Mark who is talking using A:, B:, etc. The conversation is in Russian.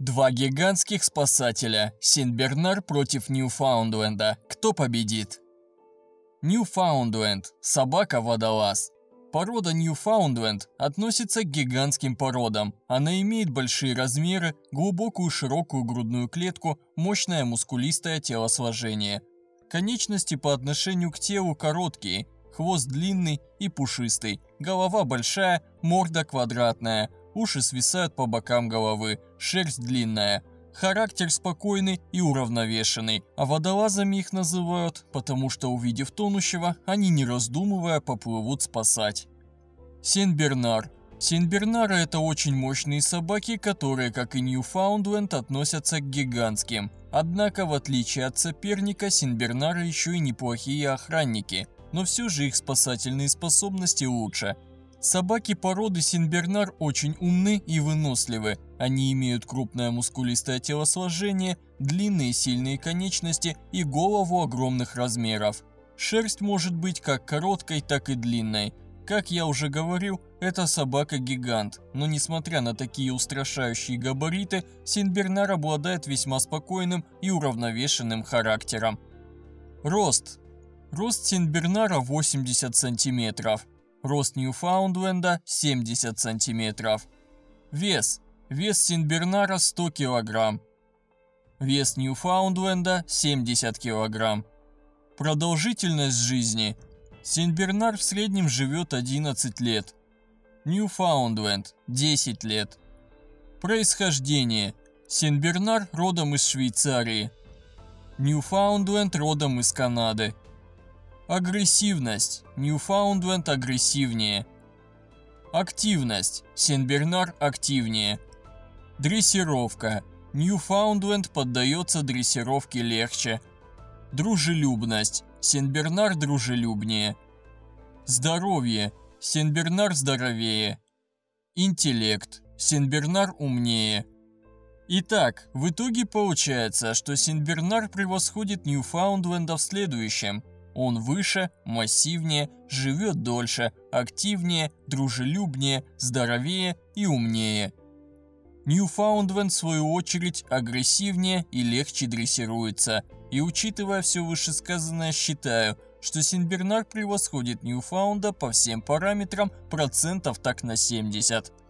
A: Два гигантских спасателя. Сенбернар против Ньюфаундленда. Кто победит? Ньюфаундленд. Собака-водолаз. Порода Ньюфаундленд относится к гигантским породам. Она имеет большие размеры, глубокую широкую грудную клетку, мощное мускулистое телосложение. Конечности по отношению к телу короткие, хвост длинный и пушистый, голова большая, морда квадратная. Уши свисают по бокам головы, шерсть длинная. Характер спокойный и уравновешенный, а водолазами их называют, потому что, увидев тонущего, они не раздумывая поплывут спасать. Сенбернар. Сенбернары – это очень мощные собаки, которые, как и Ньюфаундленд, относятся к гигантским. Однако, в отличие от соперника, сенбернары еще и неплохие охранники, но все же их спасательные способности лучше. Собаки породы сенбернар очень умны и выносливы. Они имеют крупное мускулистое телосложение, длинные сильные конечности и голову огромных размеров. Шерсть может быть как короткой, так и длинной. Как я уже говорил, это собака-гигант, но несмотря на такие устрашающие габариты, сенбернар обладает весьма спокойным и уравновешенным характером. Рост. Рост сенбернара 80 сантиметров. Рост Ньюфаундленда 70 сантиметров. Вес. Вес сенбернара 100 килограмм. Вес Ньюфаундленда 70 килограмм. Продолжительность жизни. Сенбернар в среднем живет 11 лет. Ньюфаундленд 10 лет. Происхождение. Сенбернар родом из Швейцарии. Ньюфаундленд родом из Канады. Агрессивность. Ньюфаундленд агрессивнее. Активность. Сенбернар активнее. Дрессировка. Ньюфаундленд поддается дрессировке легче. Дружелюбность. Сенбернар дружелюбнее. Здоровье. Сенбернар здоровее. Интеллект. Сенбернар умнее. Итак, в итоге получается, что сенбернар превосходит Ньюфаундленда в следующем. Он выше, массивнее, живет дольше, активнее, дружелюбнее, здоровее и умнее. Ньюфаундленд, в свою очередь, агрессивнее и легче дрессируется. И учитывая все вышесказанное, считаю, что сенбернар превосходит Ньюфаунда по всем параметрам процентов так на 70.